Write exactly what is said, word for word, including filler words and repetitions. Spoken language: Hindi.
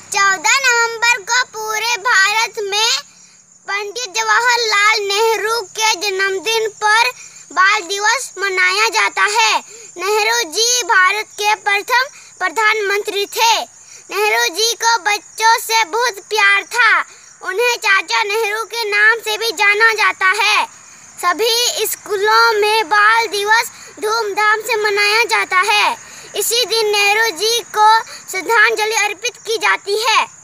चौदह नवंबर को पूरे भारत में पंडित जवाहरलाल नेहरू के जन्मदिन पर बाल दिवस मनाया जाता है। नेहरू जी भारत के प्रथम प्रधानमंत्री थे। नेहरू जी को बच्चों से बहुत प्यार था। उन्हें चाचा नेहरू के नाम से भी जाना जाता है। सभी स्कूलों में बाल दिवस धूमधाम से मनाया जाता है। इसी दिन नेहरू जी को श्रद्धांजलि अर्पित की जाती है।